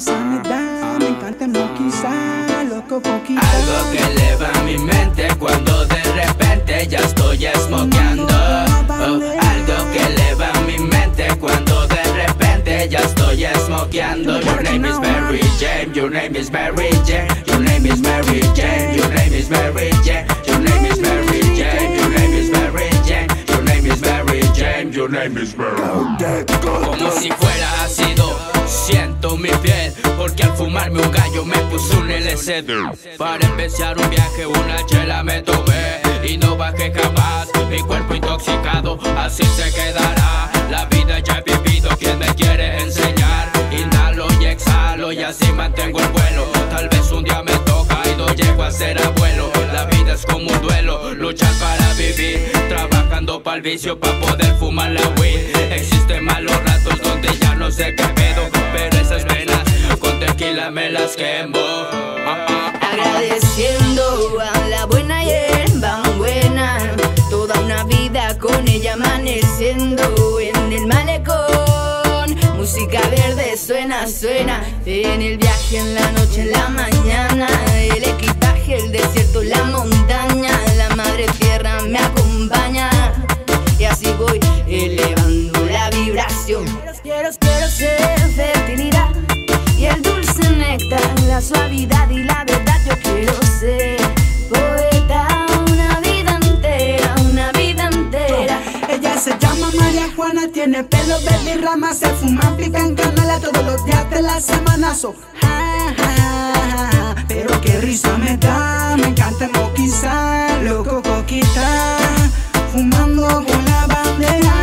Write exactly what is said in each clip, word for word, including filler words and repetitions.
risa me da, me encanta no quizá, loco coquita. Algo que eleva mi mente cuando de repente ya estoy smokeando. Oh, algo que eleva mi mente cuando de repente ya estoy smokeando. Your name is Mary Jane, your name is Mary Jane, your name is Mary Jane, your name is Mary Jane, your name is Mary Jane, your name is Mary Jane, your name is Mary Jane, your name is Mary Jane. Como si fuera ácido, siento mi piel, porque al fumarme un gallo me puso un L S D. Para empezar un viaje una chela me tomé y no bajé jamás. Mi cuerpo intoxicado, así se quedará. La vida ya he vivido, ¿quién me quiere enseñar? Inhalo y exhalo y así mantengo el vuelo. Tal vez un día me toca y no llego a ser abuelo. La vida es como un duelo, luchar para vivir, trabajando pa'l vicio pa' poder fumar la weed. Existen malos ratos donde ya no sé qué pedo, pero esas venas con tequila me las quemo. Ah, ah. Agradeciendo a la buena hierba buena, toda una vida con ella amaneciendo en el malecón. Música verde suena, suena, en el viaje, en la noche, en la mañana. El equipaje, el desierto, la montaña, la madre tierra me acompaña. Y así voy elevando la vibración. Quiero, quiero ser fertilidad y el dulce néctar, la suavidad y la verdad. Yo quiero ser poeta una vida entera, una vida entera. Ella se llama María Juana, tiene pelo verde y ramas, se fuma pipa en canela todos los días de la semana. So, ja, ja, ja, pero qué risa me da, me encanta moquizar, loco coquita, fumando con la bandera.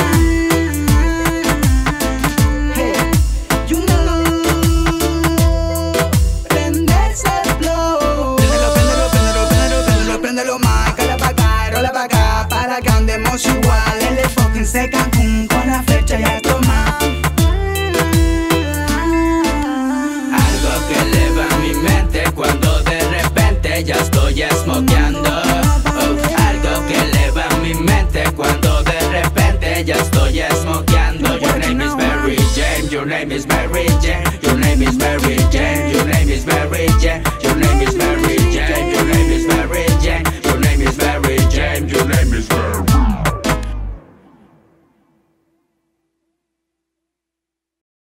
Hey, you know, prenderse el flow. Préndelo, préndelo, préndelo, préndelo, préndelo, préndelo más, cara pa' acá, rola pa' acá, para que andemos igual.